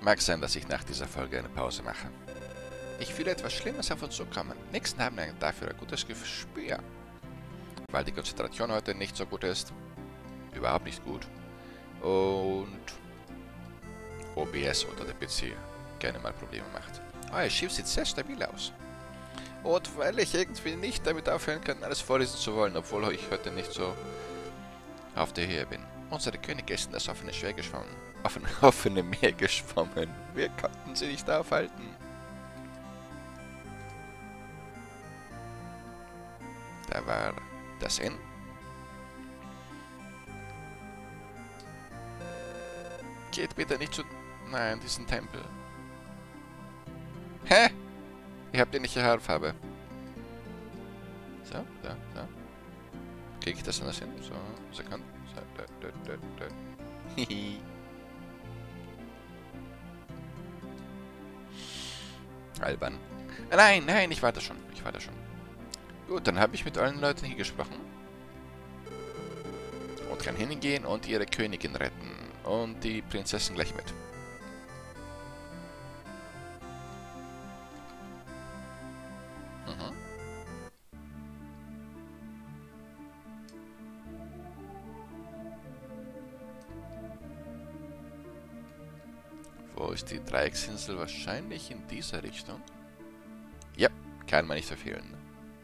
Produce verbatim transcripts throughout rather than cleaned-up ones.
Mag sein, dass ich nach dieser Folge eine Pause mache. Ich fühle etwas Schlimmes auf uns zukommen. Nächsten haben wir dafür ein gutes Gespür. Weil die Konzentration heute nicht so gut ist. Überhaupt nicht gut. Und O B S oder der P C gerne mal Probleme macht. Euer Schiff sieht sehr stabil aus. Und weil ich irgendwie nicht damit aufhören kann, alles vorlesen zu wollen, obwohl ich heute nicht so auf der Höhe bin. Unsere Könige ist in das offene, schwer geschwommen. Offene, offene Meer geschwommen. Wir konnten sie nicht aufhalten. Da war das Inn. Geht bitte nicht zu... Nein, diesen Tempel. Hä? Ihr habt ähnliche Haarfarbe. So, so, so. Krieg ich das anders hin? So, Sekunde. So, da, da, da, da. Hihi. Albern. Nein, nein, ich warte schon. Ich warte schon. Gut, dann habe ich mit allen Leuten hier gesprochen. Und kann hingehen und ihre Königin retten. Und die Prinzessin gleich mit. Mhm. Wo ist die Dreiecksinsel? Wahrscheinlich in dieser Richtung. Ja, kann man nicht verfehlen.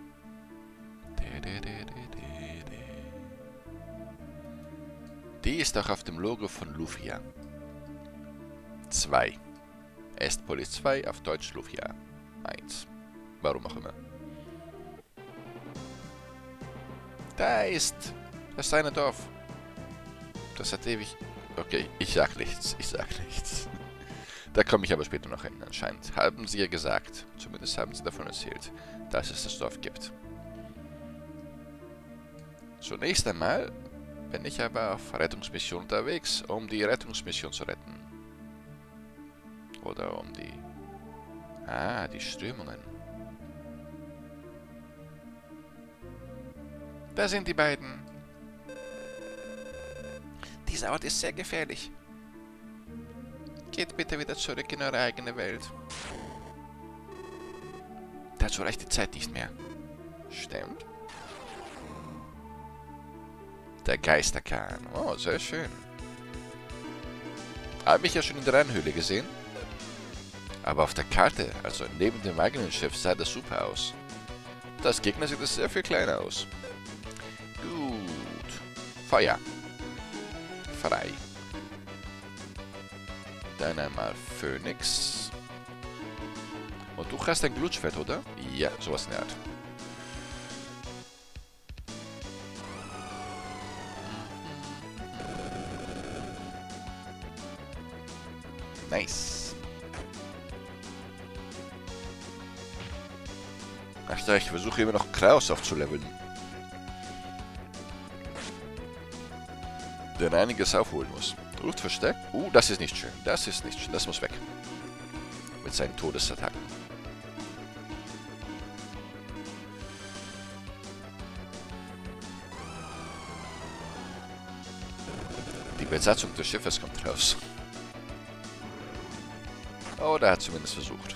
Die ist auch auf dem Logo von Lufia. zwei. Estpolis zwei, auf Deutsch Lufia eins. Warum auch immer. Da ist das eine Dorf. Das hat ewig... Okay, ich sag nichts, ich sag nichts. Da komme ich aber später noch hin. Anscheinend haben sie ja gesagt, zumindest haben sie davon erzählt, dass es das Dorf gibt. Zunächst einmal bin ich aber auf Rettungsmission unterwegs, um die Rettungsmission zu retten. Oder um die... Ah, die Strömungen. Da sind die beiden. Dieser Ort ist sehr gefährlich. Geht bitte wieder zurück in eure eigene Welt. Dazu reicht die Zeit nicht mehr. Stimmt. Der Geisterkahn. Oh, sehr schön. Habe ich ja schon in der Rheinhöhle gesehen. Aber auf der Karte, also neben dem eigenen Schiff, sah das super aus. Das Gegner sieht es sehr viel kleiner aus. Gut. Feuer. Frei. Dann einmal Phönix. Und du hast ein Glutschwert, oder? Ja, sowas in der Art. Nice. Ach ja, ich versuche immer noch Kraus aufzuleveln. Der einiges aufholen muss. Luft verstärkt. Uh, das ist nicht schön. Das ist nicht schön. Das muss weg. Mit seinen Todesattacken. Die Besatzung des Schiffes kommt raus. Oh, der hat zumindest versucht.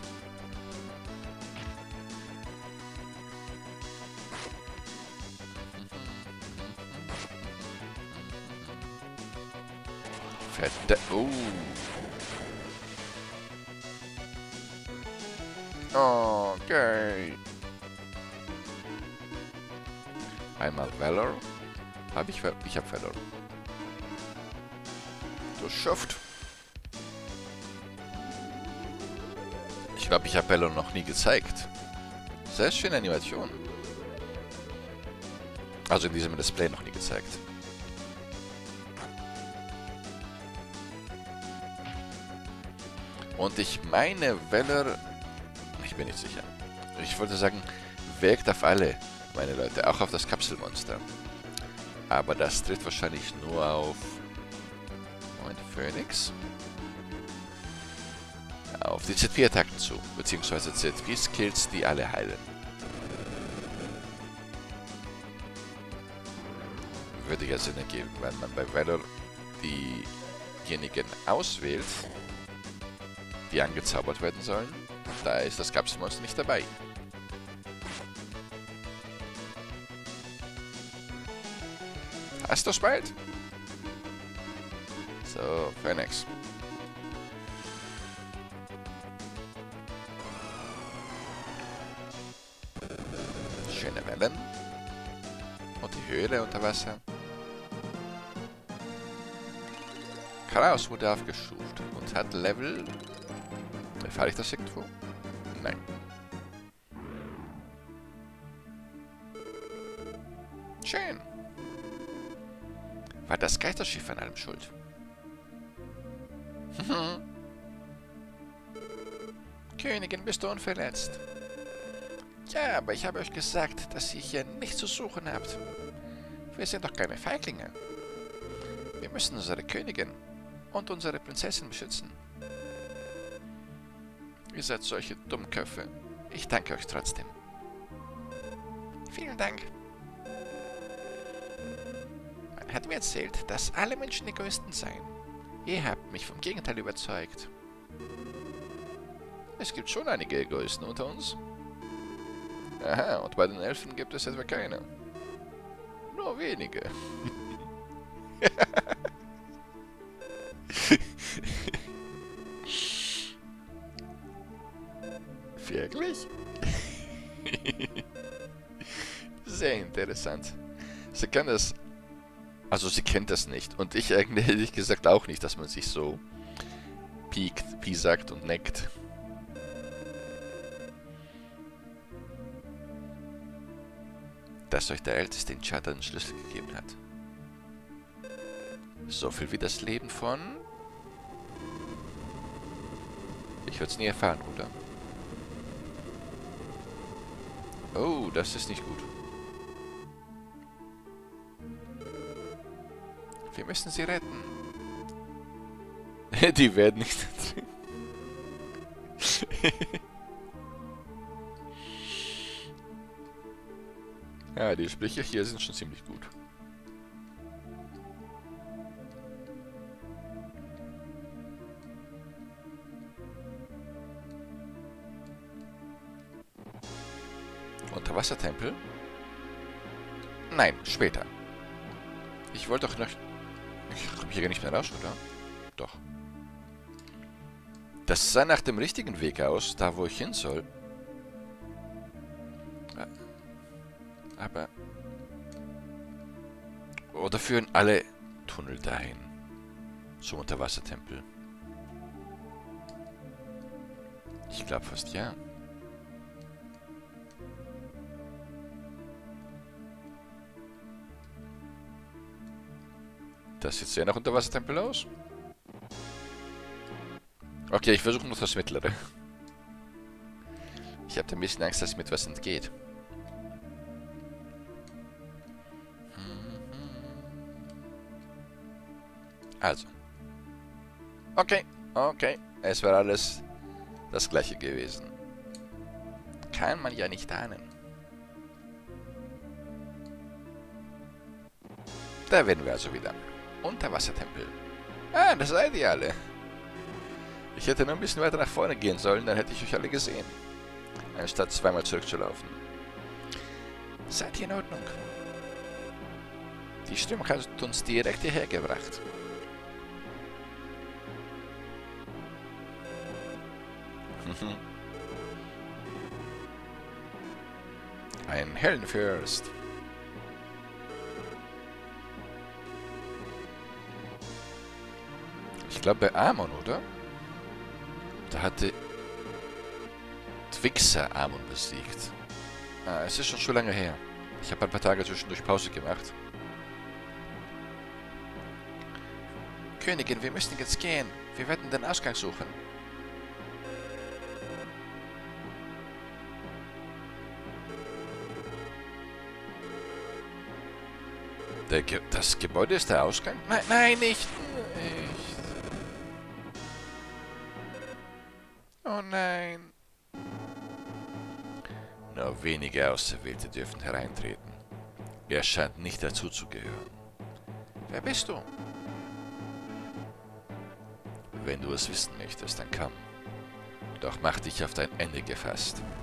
Verdammt. Oh. Okay. Einmal Valor. Hab ich Valor? Ich hab Valor. Das schafft. Ich glaube, ich habe Valor noch nie gezeigt. Sehr schöne Animation. Also in diesem Display noch nie gezeigt. Und ich meine, Valor... Ich bin nicht sicher. Ich wollte sagen, wirkt auf alle, meine Leute. Auch auf das Kapselmonster. Aber das tritt wahrscheinlich nur auf... Moment, Phoenix? Auf die Z P-Attacken zu. Beziehungsweise Z P-Skills, die alle heilen. Würde ja Sinn ergeben, wenn man bei Valor diejenigen auswählt, die angezaubert werden sollen. Da ist das Kapselmonster nicht dabei. Hast du's bald? So, Phoenix. Schöne Wellen. Und die Höhle unter Wasser. Kraus wurde aufgestuft und hat Level... Erfahre ich das irgendwo? Nein. Schön. War das Geisterschiff an allem schuld? Königin, bist du unverletzt? Ja, aber ich habe euch gesagt, dass ihr hier nichts zu suchen habt. Wir sind doch keine Feiglinge. Wir müssen unsere Königin und unsere Prinzessin beschützen. Ihr seid solche Dummköpfe. Ich danke euch trotzdem. Vielen Dank. Man hat mir erzählt, dass alle Menschen Egoisten seien. Ihr habt mich vom Gegenteil überzeugt. Es gibt schon einige Egoisten unter uns. Aha, und bei den Elfen gibt es etwa keine. Nur wenige. Wirklich? Sehr interessant. Sie kann das... Also sie kennt das nicht. Und ich eigentlich hätte ich gesagt auch nicht, dass man sich so piekt, piesackt und neckt. Dass euch der Älteste in Chadha den Schlüssel gegeben hat. So viel wie das Leben von... Ich würde es nie erfahren, oder? Oh, das ist nicht gut. Wir müssen sie retten. Die werden nicht drin. Ja, die Sprüche hier sind schon ziemlich gut. Unterwassertempel? Nein, später. Ich wollte doch noch... Ich komme hier gar nicht mehr raus, oder? Doch. Das sah nach dem richtigen Weg aus, da wo ich hin soll. Aber... Oder führen alle Tunnel dahin? Zum Unterwassertempel? Ich glaube fast ja. Das sieht sehr nach Unterwassertempel aus. Okay, ich versuche noch das Mittlere. Ich habe ein bisschen Angst, dass mir etwas entgeht. Also. Okay, okay. Es war alles das gleiche gewesen. Kann man ja nicht ahnen. Da werden wir also wieder. Unterwassertempel. Ah, das seid ihr alle. Ich hätte nur ein bisschen weiter nach vorne gehen sollen, dann hätte ich euch alle gesehen. Anstatt zweimal zurückzulaufen. Seid ihr in Ordnung? Die Strömung hat uns direkt hierher gebracht. Ein Heldenfürst. Ich glaube bei Amon, oder? Da hatte Twixer Amon besiegt. Ah, es ist schon so lange her. Ich habe ein paar Tage zwischendurch Pause gemacht. Königin, wir müssen jetzt gehen. Wir werden den Ausgang suchen. Der Ge das Gebäude ist der Ausgang? Nein, nein, nicht. Nicht. Oh nein. Nur wenige Auserwählte dürfen hereintreten. Er scheint nicht dazu zu gehören. Wer bist du? Wenn du es wissen möchtest, dann komm. Doch mach dich auf dein Ende gefasst.